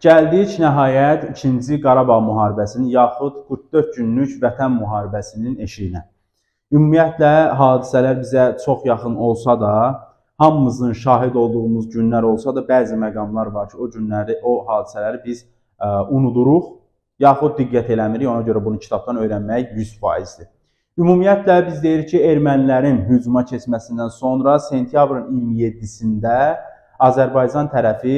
Gəldik nəhayət 2-ci Qarabağ müharibəsinin yaxud 44 günlük Vətən müharibəsinin eşiyinə. Ümumiyyətlə, hadisələr bizə çox yaxın olsa da, hamımızın şahid olduğumuz günlər olsa da, bəzi məqamlar var ki, o hadisələri biz unuduruq, yaxud diqqət eləmirik, ona görə bunu kitabdan öyrənmək 100%-dir. Ümumiyyətlə, biz deyirik ki, ermənilərin hücuma keçməsindən sonra sentyabrın 27-sində Azərbaycan tərəfi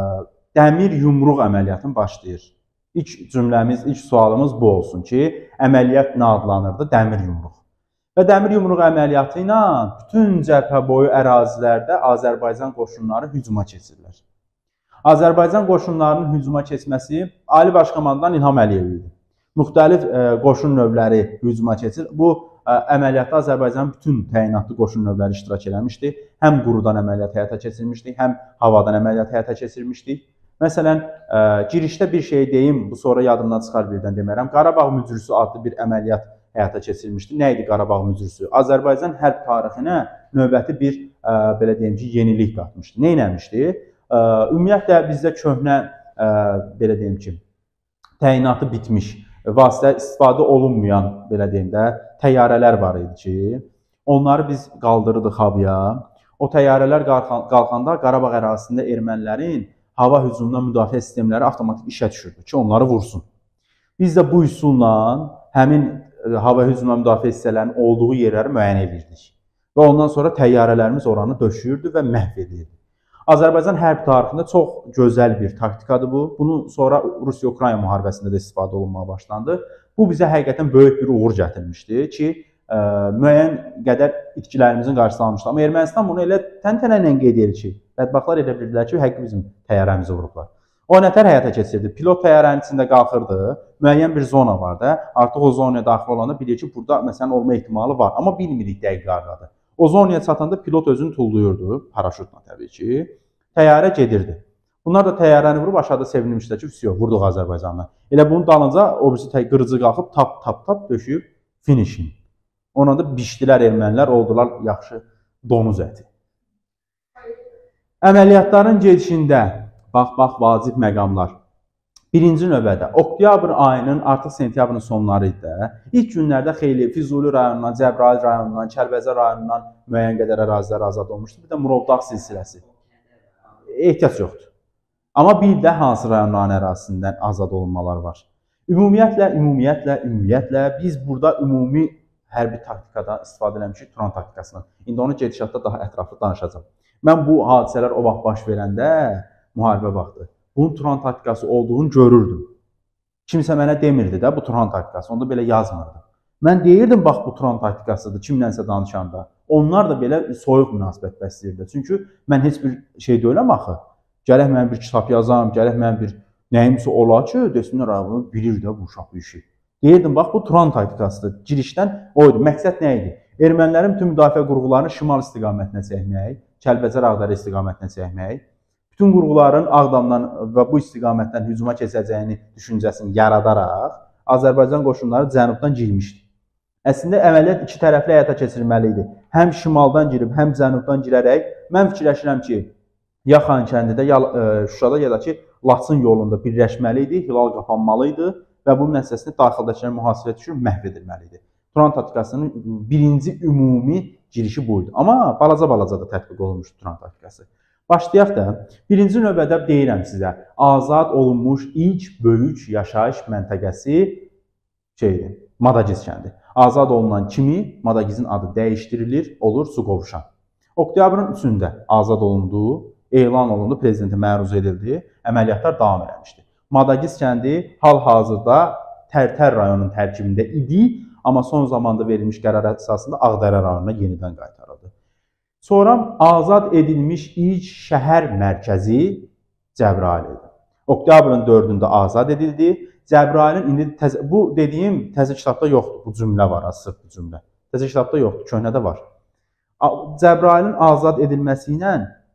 dəmir yumruq əməliyyatını başlayır. İlk cümləmiz, ilk sualımız bu olsun ki, əməliyyat nə adlanırdı? Dəmir yumruq. Və dəmir yumruq əməliyyatı ilə bütün cəbhə boyu ərazilərdə Azərbaycan qoşunları hücuma keçirlər. Azərbaycan qoşunlarının hücuma keçməsi Ali Baş Komandan İlham Əliyev idi. Müxtəlif qoşun növləri hücuma keçir. Bu əməliyyatda Azərbaycanın bütün təyinatlı qoşun növləri iştirak eləmişdi. Həm qurudan əməliyyat həyata keçirmişdik, həm havadan əməliyyat həyata keçirmişdik. Məsələn, girişdə bir şey deyim, bu sonra yadımdan çıxar birdən demərəm. Qarabağ mücrüsü adlı bir əməliyyat həyata keçirilmişdi. Nə idi Qarabağ mücrüsü? Azərbaycan hərb tarixinə növbəti bir, belə deyim ki, yenilik qatmışdı. Nə eləmişdi? Ümumiyyətlə, bizdə köhnə, belə deyim ki, təyinatı bitmiş, vasitə istifadə olunmayan, belə deyim də, təyyarələr var idi ki, onları biz qaldırırdıq havaya. O təyyarələr qalxanda Qarabağ ərazisində ermənilərin hava hücumundan müdafiə sistemləri avtomatik işə düşürdü ki, onları vursun. Biz də bu üsulla həmin hava hücumundan müdafiə hissələrinin olduğu yerləri müəyyən edirdik. Və ondan sonra təyyarələrimiz oranı döşüyürdü və məhv edirdi. Azərbaycan hərb tarixində çox gözəl bir taktikadır bu. Bunu sonra Rusiya-Ukrayna müharibəsində də istifadə olunmaya başlandı. Bu bizə həqiqətən böyük bir uğur gətirmişdi ki, müəyyən qədər itkilərimizin qarşısını almışdı. Amma Ermənistan bunu elə təntənə qeyd edir ki, bədbaxtlar elə bildilər ki, həqiqi bizim təyyarəmizi vurublar. O nətər həyata keçirdi? Pilot təyyarənin içində qalxırdı, müəyyən bir zona var da, artıq o zonaya daxil olanda bilir ki, burada məsələn olma ehtimalı var, amma bilmirik dəqiq hardadır. O zonaya çatanda pilot özünü tullayırdı, paraşutla təbii ki, təyyarə gedirdi. Bunlar da təyyarəni vurub aşağıda sevinmişlər ki, vurduq Azərbaycandan. Elə bunun dalınca o birisi qırıcı qalxıb tap döşüyüb finishing. Ona da biçdilər ermənilər, oldular yaxşı donuz əti. Əməliyyatların gedişində, bax, vacib məqamlar. Birinci növbədə, oktyabr ayının, artıq sentyabrın sonları idi də, ilk günlərdə xeyli Füzuli rayonundan, Cəbrayıl rayonundan, Kəlbəcər rayonundan müəyyən qədər ərazilər azad olmuşdu. Bir də Murovdağ silsiləsi. Ehtiyac yoxdur. Amma bir də hansı rayonların ərazisindən azad olunmalar var. Ümumiyyətlə, biz burada ümumi hərbi taktikada istifadə eləmişik, Turan taktikasından. İndi onu gedişatda daha ətraflı danışacağım. Mən bu hadisələr o vaxt baş verəndə, müharibə vaxtı, bunun Turan taktikası olduğunu görürdüm. Kimsə mənə demirdi də bu Turan taktikası, onda belə yazmırdı. Mən deyirdim, bax bu Turan taktikasıdır, kimlənsə danışanda. Onlar da belə soyuq münasibət bəsləyirdi. Çünki mən heç bir şey deyiləm axı. Gələk mən bir kitab yazam, gələk mən bir nəyimsə ola ki, desinlər, bunu bilir də bu uşaq bir şey. Deyirdim, bax bu Turan taktikasıdır. Girişdən oydu. Məqsəd nə idi? Ermənilərin bütün müdafiə qurğularını şimal istiqamətinə çəkmək, Kəlbəcər Ağdərə istiqamətinə çəkmək, bütün qurğuların Ağdamdan və bu istiqamətdən hücuma keçəcəyini düşüncəsini yaradaraq Azərbaycan qoşunları cənubdan girmişdi. Əslində əməliyyat iki tərəfli həyata keçirilməli idi. Həm şimaldan girib, həm cənubdan girərək mən fikirləşirəm ki, ya Xankəndidə, ya Şuşada, ya da ki, Laçın yolunda birləşməli idi, hilal qapanmalı idi və bunun nəticəsində daxildəkiləri mühasirəyə düşürüb məhv edilməli idi. Turan taktikasının birinci ümumi girişi buydu. Amma balaca da tətbiq olunmuşdu Turan taktikası. Başlayaq da, birinci növbədə deyirəm sizə, azad olunmuş ilk böyük yaşayış məntəqəsi şeydir, Madagiz kəndi. Azad olunan kimi Madagizin adı dəyişdirilir, olur Suqovuşan. Oktyabrın 3-də azad olundu, elan olundu, prezidentə məruz edildi, əməliyyatlar davam eləmişdi. Madagiz kəndi hal-hazırda Tərtər rayonunun tərkibində idi, amma son zamanda verilmiş qərar əsasında Ağdərə rayonuna yenidən qaytarıldı. Sonra azad edilmiş ilk şəhər mərkəzi Cəbrayıl idi. Oktyabrın 4-də azad edildi. Cəbrayılın indi bu dediyim təzə kitabda yoxdur. Bu cümlə var, sırf bu cümlə. Təzə kitabda yoxdur, köhnədə var. Cəbrayılın azad edilməsi ilə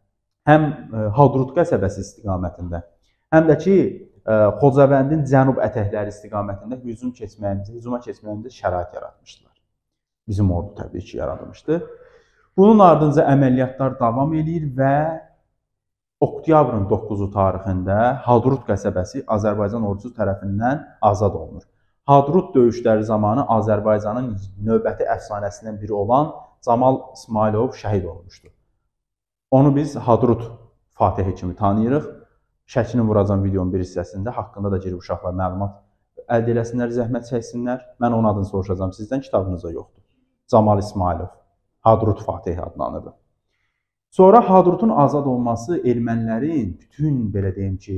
həm Hadrut qəsəbəsi istiqamətində, həm də ki, Xocavəndin cənub ətəkləri istiqamətində hücuma keçməyimizə şərait yaratmışdılar. Bizim ordu təbii ki, yaradılmışdı. Bunun ardınca əməliyyatlar davam edir və Oktyabrın 9-u tarixində Hadrut qəsəbəsi Azərbaycan ordusu tərəfindən azad olunur. Hadrut döyüşləri zamanı Azərbaycanın növbəti əfsanəsindən biri olan Camal İsmailov şəhid olmuşdur. Onu biz Hadrut Fatihi kimi tanıyırıq. Şəklini vuracağım videonun bir hissəsində. Haqqında da girib uşaqlar məlumat əldə eləsinlər, zəhmət çəksinlər. Mən onun adını soruşacağım sizdən, kitabınızda yoxdur. Camal İsmailov, Hadrut Fatihi adlanırdı. Sonra Hadrutun azad olması ermənilərin bütün, belə deyim ki,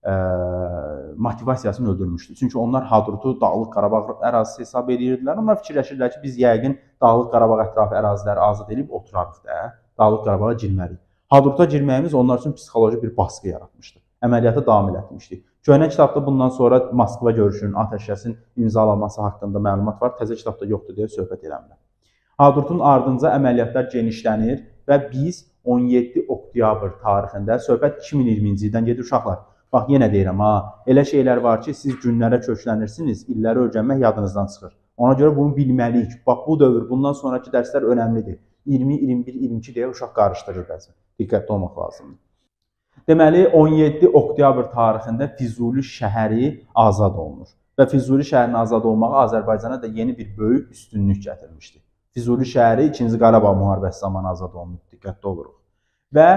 motivasiyasını öldürmüşdü. Çünki onlar Hadrutu Dağlıq Qarabağ ərazisi hesab edirdilər. Onlar fikirləşirdilər ki, biz yəqin Dağlıq Qarabağ ətrafı əraziləri azad edib oturarıq da, Dağlıq Qarabağa girməliyik. Hadruta girməyimiz onlar üçün psixoloji bir baskı yaratmışdı. Əməliyyatı davam etmişdi. Köhnə kitabda bundan sonra Moskva görüşünün, atəşkəsin imzalanması haqqında məlumat var. Təzə kitabda yoxdur deyə söhbət eləmirəm. Hadrutun ardınca əməliyyatlar genişlənir və biz 17 oktyabr tarixində, söhbət 2020-ci ildən gedir uşaqlar. Bax, yenə deyirəm, elə şeylər var ki, siz günlərə köklənirsiniz, illəri öyrənmək yadınızdan çıxır. Ona görə bunu bilməliyik. Bax, bu dövr, bundan sonraki dərslər önəmlidir. 20, 21, 22 deyə uşaq qarışdırır bəzən. Diqqətli olmaq lazımdır. Deməli, 17 oktyabr tarixində Füzuli şəhəri azad olunur. Və Füzuli şəhərinin azad olmağı Azərbaycana da yeni bir böyük üstünlük gətirmişdi. Füzuli şəhəri 2-ci Qarabağ müharibəsi zamanı azad olunub, diqqətli oluruq. Və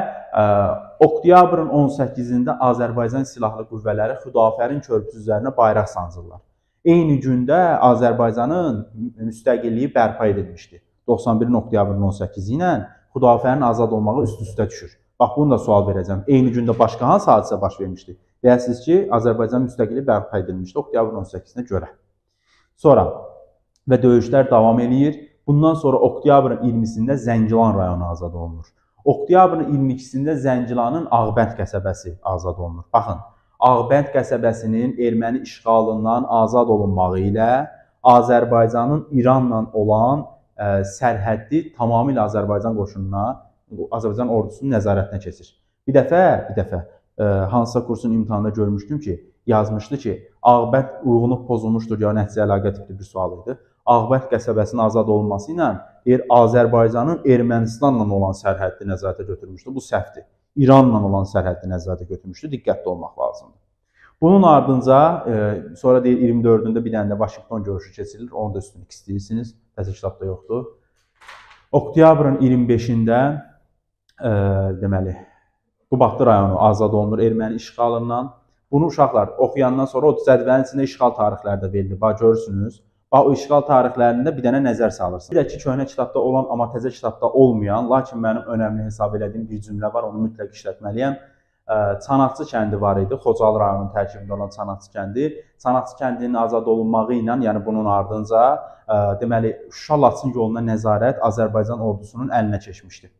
oktyabrın 18-də Azərbaycan Silahlı Qüvvələri Xudafərin körpüsü üzərinə bayraq sancırlar. Eyni gündə Azərbaycanın müstəqilliyi bərpa edilmişdi. 91 oktyabrın 18-i ilə Xudafərin azad olmağı üst-üstə düşür. Bax, bunu da sual verəcəm. Eyni gündə başqa hansı hadisə baş vermişdi? Deyəsiniz ki, Azərbaycan müstəqilliyi bərpa edilmişdi oktyabrın 18-nə görə. Sonra və döyüşlər davam edir. Bundan sonra oktyabrın 20-sində Zəngilan rayonu azad olunur. Oktyabrın 22-sində Zəngilanın Ağbənd qəsəbəsi azad olunur. Baxın, Ağbənd qəsəbəsinin erməni işğalından azad olunmağı ilə Azərbaycanın İranla olan sərhəddi tamamilə Azərbaycan qoşununa, Azərbaycan ordusunun nəzarətinə keçir. Bir dəfə hansısa kursun imtahanında görmüşdüm ki, yazmışdı ki, Ağbənd uyğunluq pozulmuşdur, ya nəticə əlaqə tipli bir sual idi. Ağbənd qəsəbəsinin azad olunması ilə Azərbaycanın Ermənistanla olan sərhəddi nəzarətə götürmüşdü. Bu səhvdir. İranla olan sərhəddi nəzarətə götürmüşdü. Diqqətli olmaq lazımdır. Bunun ardınca, sonra deyir 24-ündə bir dənə də Vaşinqton görüşü keçirilir. Onu da üstünlük istəyirsiniz. Təzə kitabda yoxdur. Oktyabrın 25-də deməli, Qubadlı rayonu azad olunur erməni işğalından. Bunu uşaqlar oxuyandan sonra o cədvəlin içində işğal tarixləri də verilir. Bax, görürsünüz. Bax, o işğal tarixlərində bir dənə nəzər salırsınız. Bir də ki, köhnə kitabda olan, amma təzə kitabda olmayan, lakin mənim önəmli hesab elədiyim bir cümlə var, onu mütləq işlətməliyəm. Çanaqçı kəndi var idi, Xocalı rayonunun tərkibində olan Çanaqçı kəndi. Çanaqçı kəndinin azad olunmağı ilə, yəni bunun ardınca, deməli, Şuşa-Laçın yoluna nəzarət Azərbaycan ordusunun əlinə keçmişdi.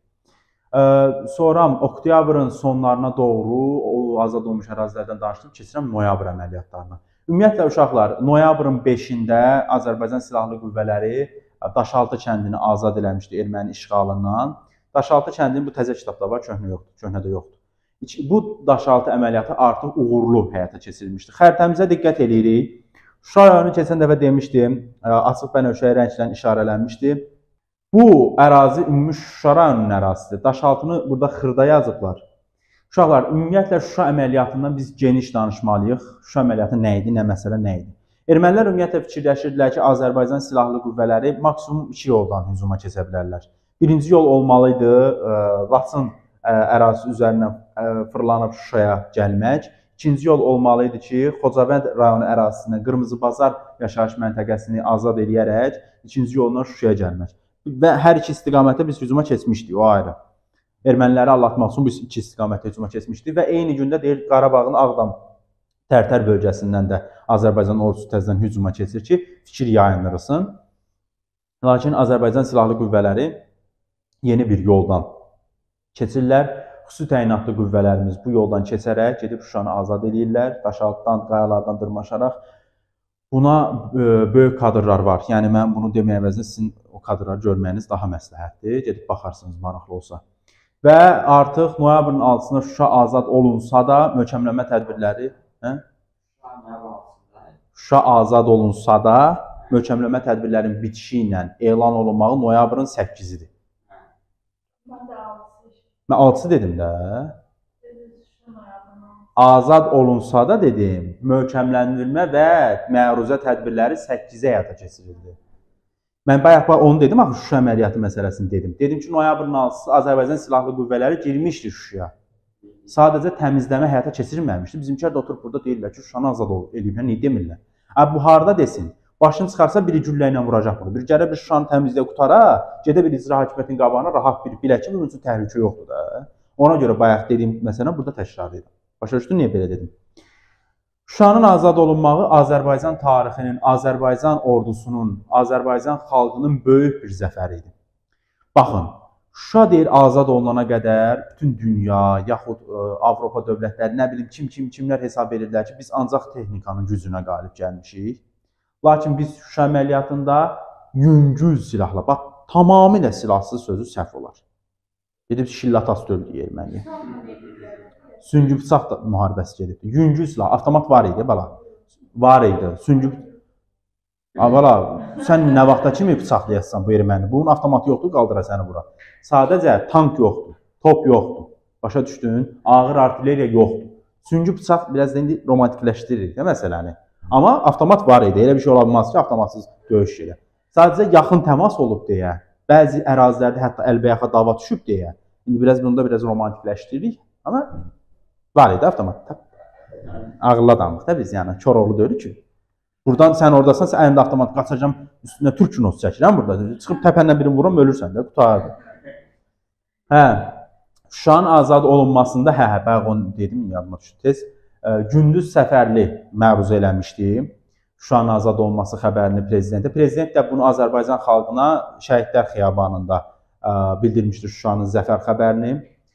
Sonra oktyabrın sonlarına doğru o azad olmuş ərazilərdən danışdım, keçirəm noyabr əməliyyatlarına. Ümumiyyətlə, uşaqlar, noyabrın 5-də Azərbaycan Silahlı Qüvvələri Daşaltı kəndini azad eləmişdi erməni işğalından. Daşaltı kəndinin bu təzə kitabda var, köhnədə yoxdur. Bu Daşaltı əməliyyatı artıq uğurlu həyata keçirilmişdi. Xəritəmizə diqqət edirik. Şuşa rayonu keçən dəfə demişdim, açıq bənövşəyi rənglə işarələnmişdi. Bu ərazi ümumi Şuşa rayonunun ərazisidir. Daşaltını burada xırda yazıblar. Uşaqlar, ümumiyyətlə Şuşa əməliyyatından biz geniş danışmalıyıq. Şuşa əməliyyatı nə idi, nə məsələ nə idi? Ermənilər ümumiyyətlə fikirləşirdilər ki, Azərbaycan Silahlı Qüvvələri maksimum 2 yoldan hücuma keçə bilərlər. Birinci yol olmalıydı, Laçın ərazisi üzərindən fırlanıb Şuşaya gəlmək. İkinci yol olmalıydı ki, Xocavənd rayonu ərazisindən Qırmızı Bazar yaşayış məntəqəsini azad edərək ikinci yoldan Şuşaya gəlmək. Və hər iki istiqamətdə biz hücuma keçmişdik, o ayrı. Erməniləri allatmaq üçün biz iki istiqamətdə hücuma keçmişdik və eyni gündə deyir Qarabağın Ağdam Tərtər bölgəsindən də Azərbaycan ordusu təzədən hücuma keçir ki, fikir yayındırılsın. Lakin Azərbaycan Silahlı Qüvvələri yeni bir yoldan keçirlər. Xüsusi təyinatlı qüvvələrimiz bu yoldan keçərək gedib Şuşanı azad edirlər, daşaltdan, qayalardan dırmaşaraq. Buna böyük kadrlar var. Yəni, mən bunu deməyə əvəzinə sizin o kadrları görməyiniz daha məsləhətdir. Gedib baxarsınız, maraqlı olsa. Və artıq noyabrın 6-sında Şuşa azad olunsa da möhkəmlənmə tədbirləri Şuşa azad olunsa da möhkəmlənmə tədbirlərinin bitişi ilə elan olunmağı noyabrın 8-idir. Mən 6-sı dedim də. azad olunsa da dedim, möhkəmləndirmə və məruzə tədbirləri 8-ə həyata keçirildi. Mən bayaq onu dedim, axı Şuşa əməliyyatı məsələsini dedim. Dedim ki, noyabrın 6-sı Azərbaycan Silahlı Qüvvələri girmişdi Şuşaya. Sadəcə təmizləmə həyata keçirilməmişdi. Bizimkilər də oturub burada deyirlər ki, Şuşanı azad ediblər, niyə demirlər? Bu harda desin? Başını çıxarsa biri güllə ilə vuracaq bunu. Bir gələ bir Şuşanı təmizliyə qutara, gedə bir icra hakimiyyətinin qabağına rahat bir biləki, bunun üçün təhlükə yoxdur da. Ona görə bayaq dediyim məsələn burada təkrar edirəm. Başa düşdün, niyə belə dedim? Şuşanın azad olunmağı Azərbaycan tarixinin, Azərbaycan ordusunun, Azərbaycan xalqının böyük bir zəfəri idi. Baxın, Şuşa deyir azad olunana qədər bütün dünya, yaxud Avropa dövlətləri, nə bilim kimlər hesab edirlər ki, biz ancaq texnikanın gücünə qalib gəlmişik. Lakin biz Şuşa əməliyyatında yüngül silahla, bax, tamamilə silahsız sözü səhv olar. Gedib şillatası döldü erməni. Süngü bıçaq da müharibəsi gedibdi. Yüngül silah, avtomat var idi, bala. Var idi. Süngü bala, sən nə vaxta kimi bıçaqlayasın bu erməni? Bunun avtomatı yoxdur, qaldıra səni bura. Sadəcə tank yoxdur, top yoxdur. Başa düşdün? Ağır artilleriya yoxdur. Süngü bıçaq biraz da indi romantikləşdirir də məsələni. Amma avtomat var idi. Elə bir şey ola bilməz ki, avtomatsız döyüş elə. Sadəcə yaxın təmas olub deyə, bəzi ərazilərdə hətta əlbəyaxa dava düşüb deyə. İndi bunda biraz romantikləşdiririk. Amma var idi avtomat. Ağıllı adamıq da biz, yəni Koroğlu deyil ki. Buradan sən oradasan, sən əlində avtomat qaçacam, üstünə türk kinosu çəkirəm burada. Çıxıb təpəndən birini vuram, ölürsən də, qutardı. Şuşanın azad olunmasında, bayaq onu dedim, yadıma düşdü tez. Gündüz səfərli məruzə eləmişdim. Şuşanın azad olması xəbərini prezidentə. Prezident də bunu Azərbaycan xalqına Şəhidlər Xiyabanında bildirmişdir Şuşanın zəfər xəbərini.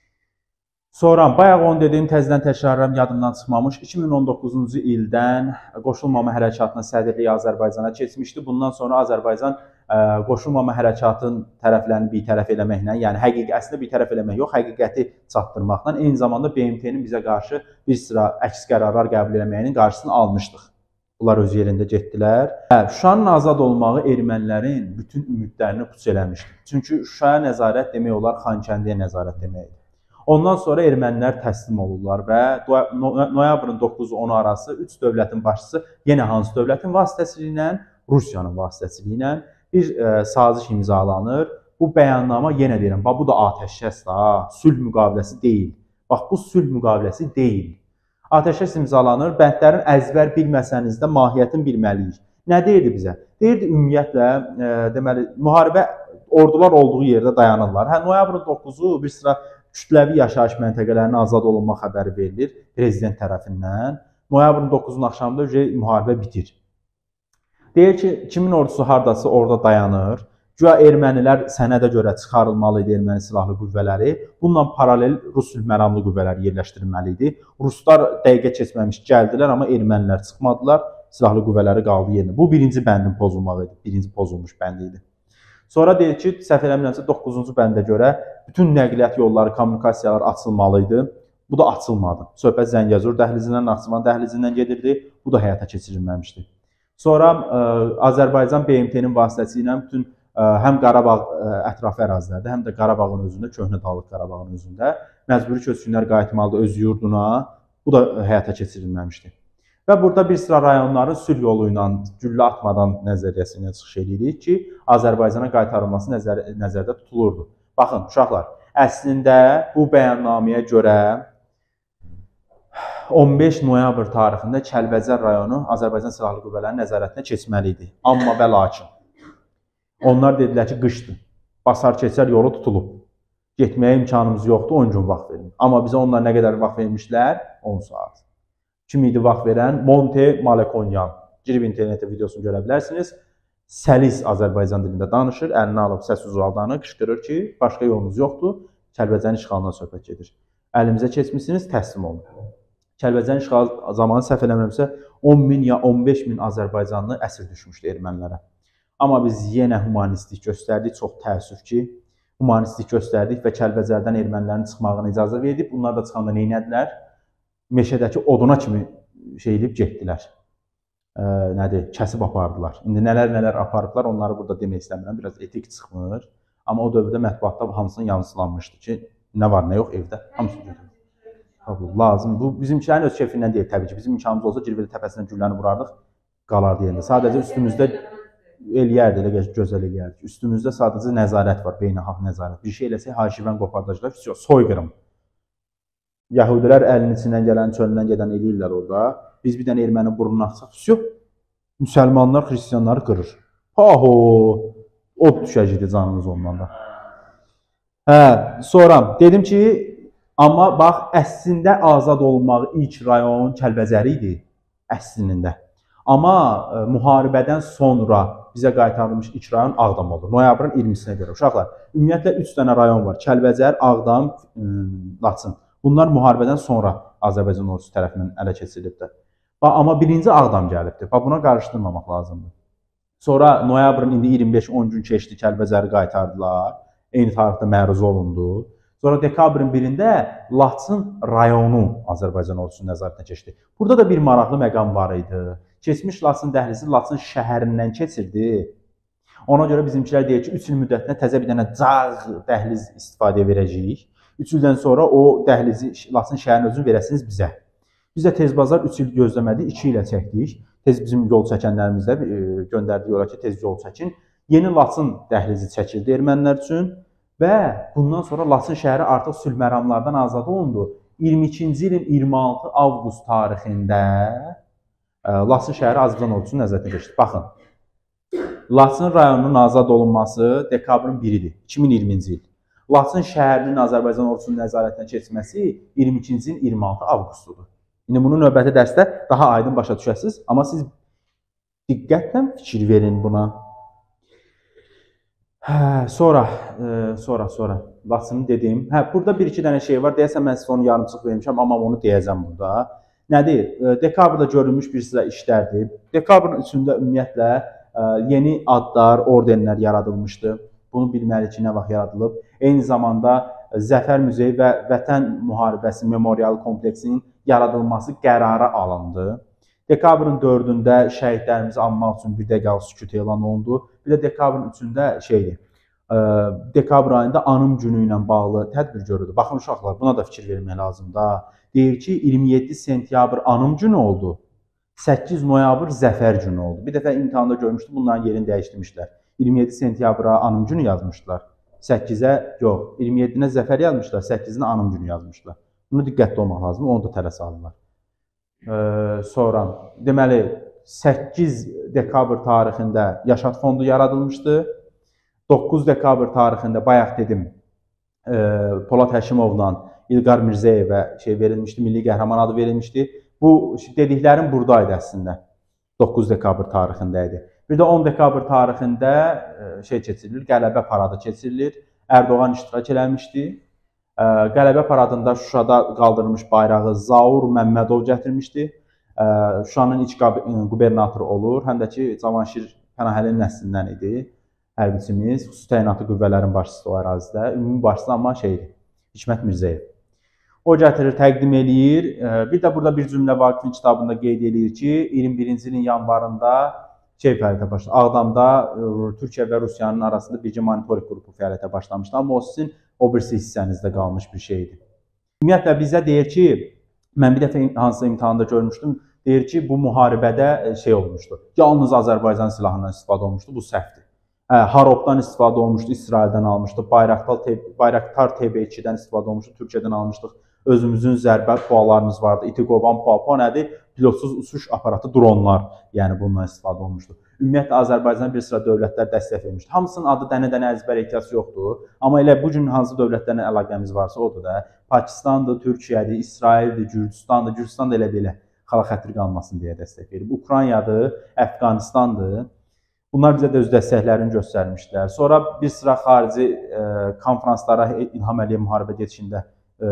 Sonra, bayaq onu dediyim təzədən təkrarlarım yadımdan çıxmamış. 2019-cu ildən Qoşulmama Hərəkatının sədrliyi Azərbaycana keçmişdi. Bundan sonra Azərbaycan Qoşulmama Hərəkatının tərəflərini bitərəf eləməklə, yəni əslində bitərəf eləmək yox, həqiqəti çatdırmaqla, eyni zamanda BMT-nin bizə qarşı bir sıra əks qərarlar qəbul eləməyinin qarşısını almışdıq. Bunlar öz yerində getdilər. Şuşanın azad olmağı ermənilərin bütün ümidlərini puç eləmişdi. Çünki Şuşaya nəzarət demək olar, Xankəndiyə nəzarət deməkdir. Ondan sonra ermənilər təslim olurlar və noyabrın 9-10 arası 3 dövlətin başçısı yenə hansı dövlətin vasitəsilə ilə, Rusiyanın vasitəsilə ilə bir saziş imzalanır. Bu bəyannama yenə deyirəm, bu da atəşkəs da, sülh müqaviləsi deyil. Bax, bu sülh müqaviləsi deyil. Atəşkəs imzalanır, bəndlərin əzbər bilməsəniz də mahiyyətini bilməliyik. Nə deyirdi bizə? Deyirdi ümumiyyətlə, deməli, müharibə ordular olduğu yerdə dayanırlar. Noyabrın 9-u bir sıra kütləvi yaşayış məntəqələrinin azad olunma xəbəri verilir prezident tərəfindən. Noyabrın 9-un axşamında müharibə bitir. Deyir ki, kimin ordusu hardası orada dayanır. Güya ermənilər sənədə görə çıxarılmalı idi erməni silahlı qüvvələri. Bununla paralel Rus sülhməramlı qüvvələri yerləşdirilməli idi. Ruslar dəqiqə keçməmiş gəldilər, amma ermənilər çıxmadılar. Silahlı qüvvələri qaldı yerinə. Bu birinci bəndin pozulmağı idi. Birinci pozulmuş bənd idi. Sonra deyir ki, səhv eləmirəmsə 9-cu bəndə görə bütün nəqliyyat yolları, kommunikasiyalar açılmalı idi. Bu da açılmadı. Söhbət Zəngəzur dəhlizindən, Naxçıvan dəhlizindən gedirdi. Bu da həyata keçirilməmişdi. Sonra Azərbaycan BMT-nin vasitəsilə bütün həm Qarabağ ətrafı ərazilərdə, həm də Qarabağın özündə, Köhnə Dağlıq Qarabağın özündə məcburi köçkünlər qayıtmalıdır öz yurduna. Bu da həyata keçirilməmişdi. Və burada bir sıra rayonların sülh yolu ilə güllə atmadan nəzəriyyəsindən çıxış edirik ki, Azərbaycana qaytarılması nəzərdə tutulurdu. Baxın, uşaqlar, əslində bu bəyannaməyə görə 15 noyabr tarixində Kəlbəcər rayonu Azərbaycan Silahlı Qüvvələrinin nəzarətinə keçməli idi. Amma və lakin, onlar dedilər ki, qışdır, basar keçər yolu tutulub. Getməyə imkanımız yoxdur, 10 gün vaxt verin. Amma bizə onlar nə qədər vaxt vermişlər? 10 saat. Kim idi vaxt verən? Monte Malekonyan. Girib internetə videosunu görə bilərsiniz. Səlis Azərbaycan dilində danışır, əlini alıb səs ucaldanı qışqırır ki, başqa yolunuz yoxdur, Kəlbəcərin işğalından söhbət gedir. Əlimizə keçmişsiniz, təslim olun. Kəlbəcərin işğalı zamanı səhv eləmirəmsə 10 min ya 15 min Azərbaycanlı əsir düşmüşdü ermənilərə. Amma biz yenə humanistlik göstərdik, çox təəssüf ki, humanistlik göstərdik və Kəlbəcərdən ermənilərin çıxmağına icazə verdik. Bunlar da çıxanda neynədilər? Meşədəki oduna kimi şey edib getdilər. Kəsib apardılar. İndi nələr aparıblar, onları burada demək istəmirəm. Biraz etik çıxmır. Amma o dövrdə mətbuatda hamısının yansılanmışdı ki, nə var, nə yox evdə. Hamısı götürür. Lazım. Bu bizimkilərin öz keyfindən deyil təbii ki. Bizim imkanımız olsa Girveli təpəsindən gülləni vurardıq, qalardı yerində. Sadəcə üstümüzdə eləyərdi, elə gözəl eləyərdi. Üstümüzdə sadəcə nəzarət var, beynəlxalq nəzarət. Bir şey eləsə, hakimən qopardacaqlar, soyqırım. Yəhudilər əlinin içindən gələn, çölündən gedən eləyirlər orada. Biz bir dənə erməni burnunu açsaq, müsəlmanlar xristianları qırır. Paho, od düşəcəkdi canımız ondan da. Sonra dedim ki, amma bax, əslində azad olunmaq ilk rayon Kəlbəcər idi, əslində. Amma müharibədən sonra bizə qaytarılmış ilk rayon Ağdam oldu. Noyabrın 20-sinə görə. Uşaqlar, ümumiyyətlə 3 dənə rayon var. Kəlbəcər, Ağdam, Laçın. Bunlar müharibədən sonra Azərbaycan ordusu tərəfindən ələ keçirilibdir. Amma birinci Ağdam gəlibdir. Buna qarışdırmamaq lazımdır. Sonra noyabrın indi 25-10 gün keçdi, Kəlbəcəri qaytardılar. Eyni tarixdə məruz olundu. Sonra dekabrın 1-də Laçın rayonu Azərbaycan ordusunun nəzarətinə keçdi. Burada da bir maraqlı məqam var idi. Keçmiş Laçın dəhlizi Laçın şəhərindən keçirdi. Ona görə bizimkilər deyir ki, 3 il müddətinə təzə bir dənə cağ dəhliz istifadəyə verəcəyik. 3 ildən sonra o dəhlizi Laçın şəhərinin özünü verəsiniz bizə. Biz də tez bazar 3 il gözləmədik, 2 ilə çəkdik. Tez bizim yol çəkənlərimiz də göndərdi yola ki, tez yol çəkin. Yeni Laçın dəhlizi çəkildi ermənilər üçün və bundan sonra Laçın şəhəri artıq sülh məramlardan azad olundu. 22-ci ilin 26 avqust tarixində Laçın şəhəri Azərbaycan ordusunun nəzarətinə keçdi. Baxın, Laçın rayonunun azad olunması dekabrın 1-idir, 2020-ci il. Laçın şəhərinin Azərbaycan ordusunun nəzarətinə keçməsi 22-ci ilin 26 avqustudur. İndi bunu növbəti dərsdə daha aydın başa düşəsiniz, amma siz diqqətlə fikir verin buna. Sonra Laçını dedim. Burada bir-iki dənə şey var. Deyəsən mən sizə onu yarımçıq vermişəm, amma onu deyəcəm burada. Nədir? Dekabrda görülmüş bir sıra işlərdir. Dekabrın 3-də ümumiyyətlə yeni adlar, ordenlər yaradılmışdı. Bunu bilməliyik ki, nə vaxt yaradılıb. Eyni zamanda Zəfər Muzeyi və Vətən Müharibəsi Memorial kompleksinin yaradılması qərarı alındı. Dekabrın 4-də şəhidlərimizi anmaq üçün bir dəqiqəlik sükut elan olundu. Bir də dekabrın 3-də dekabr ayında anım günü ilə bağlı tədbir görüldü. Baxın uşaqlar, buna da fikir vermək lazımdır. Deyir ki, 27 sentyabr anım günü oldu, 8 noyabr zəfər günü oldu. Bir dəfə imtahanda görmüşdüm, bunların yerini dəyişdirmişlər. 27 sentyabra anım günü yazmışlar, 8-ə yox, 27-nə zəfər yazmışlar, 8-nə anım günü yazmışlar. Bunu diqqətli olmaq lazım, onu da tələ salırlar. Sonra, deməli, 8 dekabr tarixində Yaşad fondu yaradılmışdı. 9 dekabr tarixində, bayaq dedim, Polad Həkimovla İlqar Mirzəyevə verilmişdi, Milli Qəhrəman adı verilmişdi. Bu dediklərim buradaydı əslində, 9 dekabr tarixində idi. Bir də 10 dekabr tarixində keçirilir, Qələbə paradı keçirilir. Ərdoğan iştirak eləmişdi. Qələbə paradında Şuşada qaldırılmış bayrağı Zaur Məmmədov gətirmişdi. Şuşanın iç qubernatoru olur, həm də ki, Cavanşir Pənahəlinin nəslindən idi. Hərbiçimiz, xüsusi təyinatlı qüvvələrin başçısı o ərazidə, ümumi başçısı amma Hikmət Mirzəyev. O gətirir, təqdim eləyir. Bir də burada bir cümlə Vaqifin kitabında qeyd eləyir ki, 21-ci ilin yanvarında fəaliyyətə başladı. Ağdamda Türkiyə və Rusiyanın arasında bircə monitoring qrupu fəaliyyətə başlamışdı. Amma o sizin o birisi hissənizdə qalmış bir şeydir. Ümumiyyətlə bizə deyir ki, mən bir dəfə hansısa imtahanda görmüşdüm, deyir ki, bu müharibədə olmuşdu. Yalnız Azərbaycan silahından istifadə olmuşdu, bu səhvdir. Harobdan istifadə olmuşdu, İsraildən almışdıq. Bayraktar TB2-dən istifadə olmuşdu, Türkiyədən almışdıq. Özümüzün zərbə pualarımız vardı. İtiqovan pual nədir? Pilotsuz uçuş aparatı, dronlar, yəni bundan istifadə olmuşdu. Ümumiyyətlə, Azərbaycan bir sıra dövlətlər dəstək vermişdi. Hamısının adı dənə-dənə əzbər ehtiyac yoxdur. Amma elə bugün hansı dövlətlərlə əlaqəmiz varsa, odur da. Pakistandır, Türkiyədir, İsraildir, Gürcüstandır. Gürcüstan da elə belə xala-xətir qalmasın deyə dəstək verir. Ukraynadır, Əfqanistandır. Bunlar bizə də öz dəstəklərini göstərmişdilər. Sonra bir sıra xarici konferanslara İlham Əliyev müharibə gedişində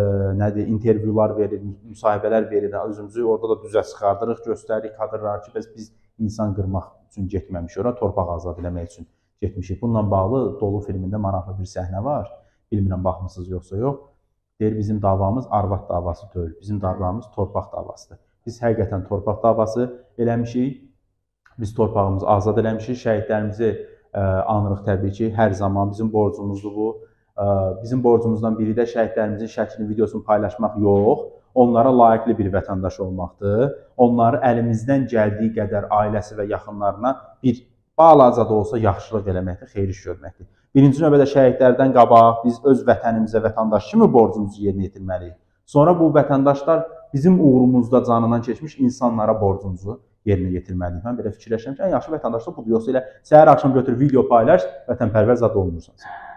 intervyular verir, müsahibələr verir. Özümüzü orada da düzə çıxardırıq, göstəririk kadrları ki, biz insan qırmaq üçün getməmişik, ora torpaq azad eləmək üçün getmişik. Bununla bağlı Dolu filmində maraqlı bir səhnə var. Bilmirəm, baxmısınız yoxsa yox. Deyir, bizim davamız arvad davası deyil, bizim davamız torpaq davasıdır. Biz həqiqətən torpaq davası eləmişik, biz torpağımızı azad eləmişik, şəhidlərimizi anırıq təbii ki, hər zaman bizim borcumuzdur bu. Bizim borcumuzdan biri də şəhidlərimizin şəklini, videosunu paylaşmaq yox. onlara layiqli bir vətəndaş olmaqdır. Onları əlimizdən gəldiyi qədər ailəsi və yaxınlarına bir balaca da olsa yaxşılıq eləməkdir, xeyir iş görməkdir. Birinci növbədə şəhidlərdən qabaq biz öz vətənimizə vətəndaş kimi borcumuzu yerinə yetirməliyik. Sonra bu vətəndaşlar bizim uğrumuzda canından keçmiş insanlara borcumuzu yerinə yetirməliyik. Mən belə fikirləşirəm ki, ən yaxşı vətəndaşlıq budur. Yoxsa elə səhər axşam götür video paylaş, vətənpərvər zad olmursan.